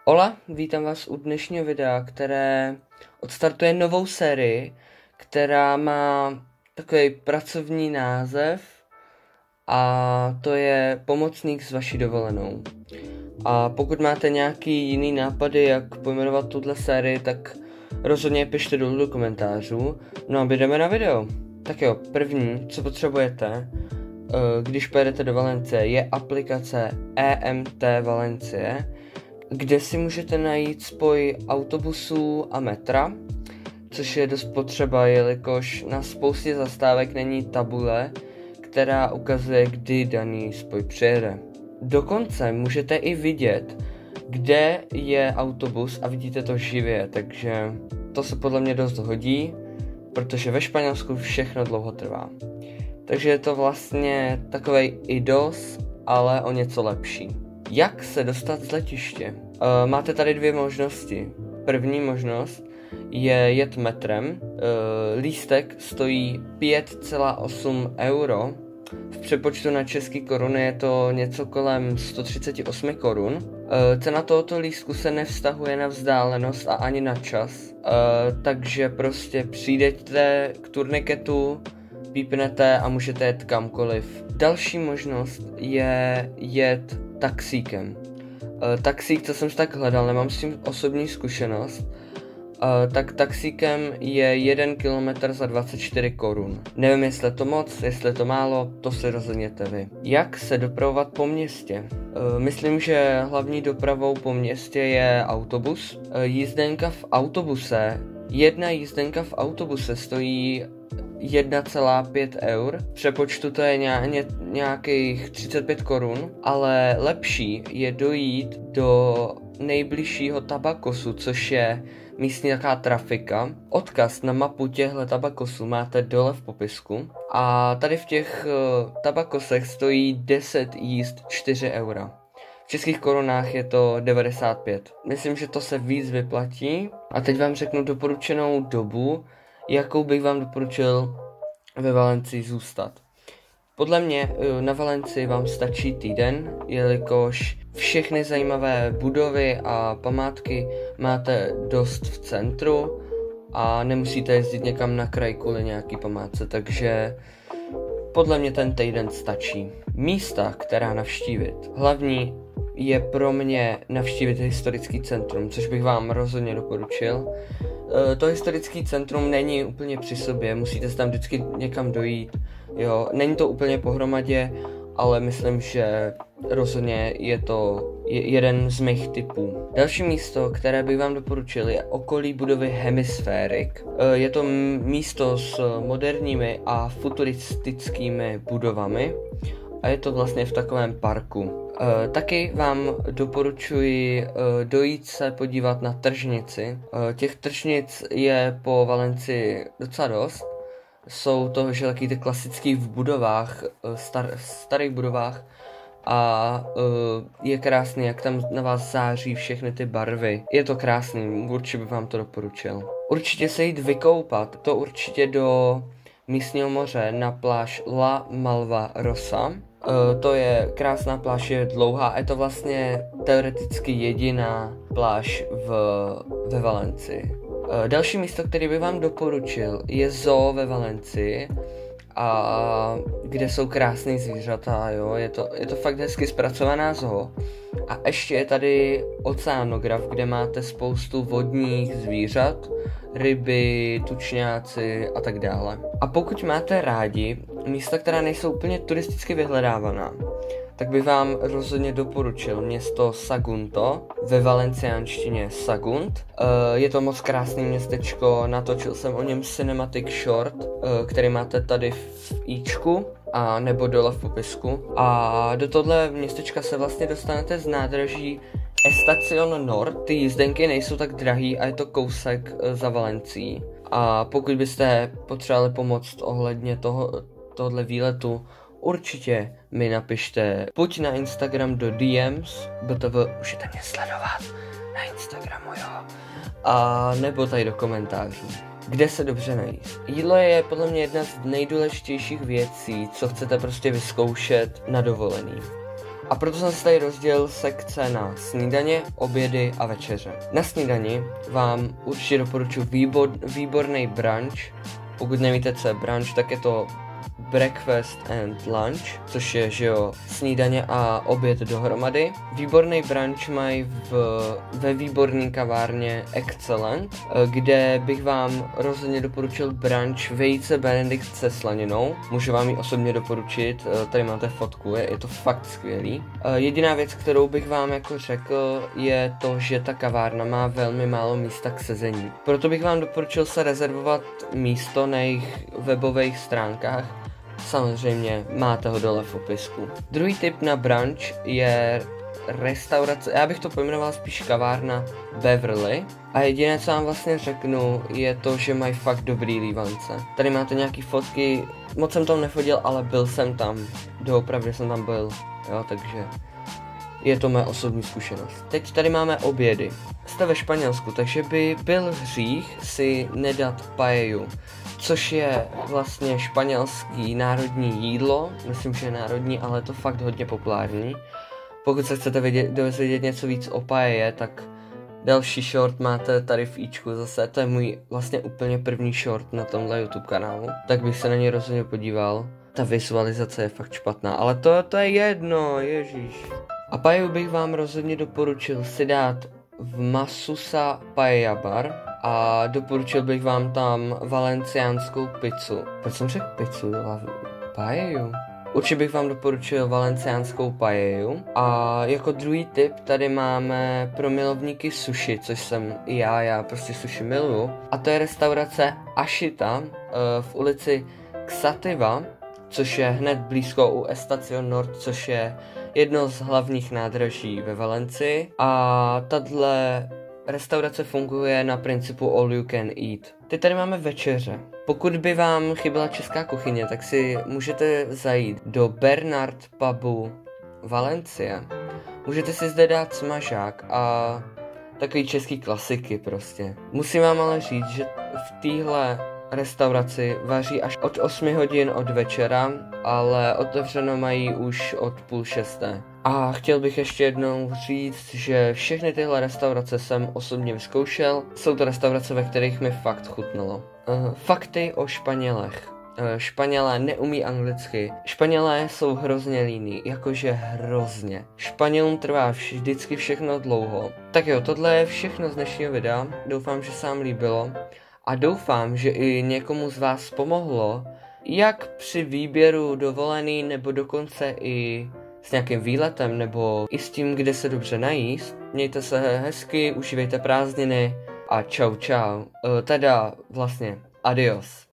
Hola, vítám vás u dnešního videa, které odstartuje novou sérii, která má takový pracovní název a to je Pomocník s vaší dovolenou. A pokud máte nějaký jiný nápady, jak pojmenovat tuhle sérii, tak rozhodně pište dolů do komentářů. No a jdeme na video. Tak jo, první, co potřebujete, když pojedete do Valencie, je aplikace EMT Valencie, kde si můžete najít spoj autobusů a metra, což je dost potřeba, jelikož na spoustě zastávek není tabule, která ukazuje, kdy daný spoj přijede. Dokonce můžete i vidět, kde je autobus a vidíte to živě, takže to se podle mě dost hodí, protože ve Španělsku všechno dlouho trvá. Takže je to vlastně takovej IDOS, ale o něco lepší. Jak se dostat z letiště? Máte tady dvě možnosti. První možnost je jet metrem. Lístek stojí 5,8 euro. V přepočtu na české koruny je to něco kolem 138 korun. Cena tohoto lístku se nevztahuje na vzdálenost a ani na čas. Takže prostě přijdete k turniketu, pípnete a můžete jet kamkoliv. Další možnost je jet taxíkem. Taxík, co jsem si tak hledal, nemám s tím osobní zkušenost, tak taxíkem je 1 kilometr za 24 korun. Nevím, jestli je to moc, jestli je to málo, to si rozhodněte vy. Jak se dopravovat po městě? Myslím, že hlavní dopravou po městě je autobus. Jedna jízdenka v autobuse stojí 1,5 eur. V přepočtu to je nějakých 35 korun, ale lepší je dojít do nejbližšího tabakosu, což je místní taková trafika. Odkaz na mapu těchto tabakosů máte dole v popisku. A tady v těch tabakosech stojí 10 jízd 4 eura. V českých korunách je to 95. Myslím, že to se víc vyplatí. A teď vám řeknu doporučenou dobu, jakou bych vám doporučil ve Valencii zůstat. Podle mě na Valencii vám stačí týden, jelikož všechny zajímavé budovy a památky máte dost v centru a nemusíte jezdit někam na kraj kvůli nějaký památce, takže podle mě ten týden stačí. Místa, která navštívit. Hlavní je pro mě navštívit historický centrum, což bych vám rozhodně doporučil. To historický centrum není úplně při sobě, musíte se tam vždycky někam dojít. Jo, není to úplně pohromadě, ale myslím, že rozhodně je to jeden z mých typů. Další místo, které bych vám doporučil, je okolí budovy Hemisférik. Je to místo s moderními a futuristickými budovami a je to vlastně v takovém parku. Taky vám doporučuji dojít se podívat na tržnici. Těch tržnic je po Valencii docela dost. Jsou to že taky ty klasický v budovách, starých budovách a je krásný, jak tam na vás září všechny ty barvy. Je to krásný, určitě bych vám to doporučil. Určitě se jít vykoupat, to určitě do místního moře na pláž La Malva Rosa. To je krásná pláž, je dlouhá a je to vlastně teoreticky jediná pláž ve Valencii. Další místo, který bych vám doporučil, je zoo ve Valencii, a kde jsou krásné zvířata, jo, je to fakt hezky zpracovaná zoo. A ještě je tady oceánograf, kde máte spoustu vodních zvířat, ryby, tučňáci a tak dále. A pokud máte rádi místa, která nejsou úplně turisticky vyhledávaná, tak bych vám rozhodně doporučil město Sagunto, ve valenciánštině Sagunt. Je to moc krásné městečko, natočil jsem o něm cinematic short, který máte tady v ičku a nebo dole v popisku. A do tohle městečka se vlastně dostanete z nádraží Estacion Nord. Ty jízdenky nejsou tak drahý a je to kousek za Valencií. A pokud byste potřebovali pomoct ohledně tohle výletu, určitě mi napište buď na Instagram do DMs, můžete mě sledovat na Instagramu, jo, a nebo tady do komentářů. Kde se dobře najíst? Jídlo je podle mě jedna z nejdůležitějších věcí, co chcete prostě vyzkoušet na dovolený. A proto jsem si tady rozdělil sekce na snídaně, obědy a večeře. Na snídani vám určitě doporučuji výborný brunch. Pokud nevíte, co je brunch, tak je to breakfast and lunch, což je, že jo, snídaně a oběd dohromady. Výborný brunch mají ve výborné kavárně Excellent, kde bych vám rozhodně doporučil brunch vejce Benedikt se slaninou. Můžu vám ji osobně doporučit, tady máte fotku, je to fakt skvělý. Jediná věc, kterou bych vám jako řekl, je to, že ta kavárna má velmi málo místa k sezení. Proto bych vám doporučil se rezervovat místo na jejich webových stránkách. Samozřejmě máte ho dole v popisku. Druhý tip na brunch je restaurace, já bych to pojmenoval spíš kavárna Beverly. A jediné, co vám vlastně řeknu, je to, že mají fakt dobrý lívance. Tady máte nějaký fotky, moc jsem tam nechodil, ale byl jsem tam. Doopravdy jsem tam byl, jo, takže je to moje osobní zkušenost. Teď tady máme obědy. Jste ve Španělsku, takže by byl hřích si nedat paellu, což je vlastně španělský národní jídlo. Myslím, že je národní, ale je to fakt hodně populární. Pokud se chcete dozvědět něco víc o paelle, tak další short máte tady v ičku zase. To je můj vlastně úplně první short na tomhle YouTube kanálu, tak bych se na něj rozhodně podíval. Ta vizualizace je fakt špatná, ale to je jedno, ježíš. A paellu bych vám rozhodně doporučil si dát v Masusa Paella Bar a doporučil bych vám tam valenciánskou pizzu. Proč jsem řekl pizzu? Paellu? Určitě bych vám doporučil valenciánskou paellu. A jako druhý tip tady máme pro milovníky sushi, což jsem i já prostě sushi miluju. A to je restaurace Ashita v ulici Xativa, což je hned blízko u Estación Nord, což je jedno z hlavních nádraží ve Valencii. A tahle restaurace funguje na principu all you can eat. Teď tady máme večeře. Pokud by vám chyběla česká kuchyně, tak si můžete zajít do Bernard pubu Valencia. Můžete si zde dát smažák a takový český klasiky prostě. Musím vám ale říct, že v téhle restauraci vaří až od 8 hodin od večera, ale otevřeno mají už od 5:30. A chtěl bych ještě jednou říct, že všechny tyhle restaurace jsem osobně vyzkoušel. Jsou to restaurace, ve kterých mi fakt chutnalo. Fakty o Španělech. Španělé neumí anglicky. Španělé jsou hrozně líní, jakože hrozně. Španělům trvá vždycky všechno dlouho. Tak jo, tohle je všechno z dnešního videa. Doufám, že se vám líbilo. A doufám, že i někomu z vás pomohlo, jak při výběru dovolený, nebo dokonce i s nějakým výletem, nebo i s tím, kde se dobře najíst. Mějte se hezky, užívejte prázdniny a čau čau. Teda vlastně adios.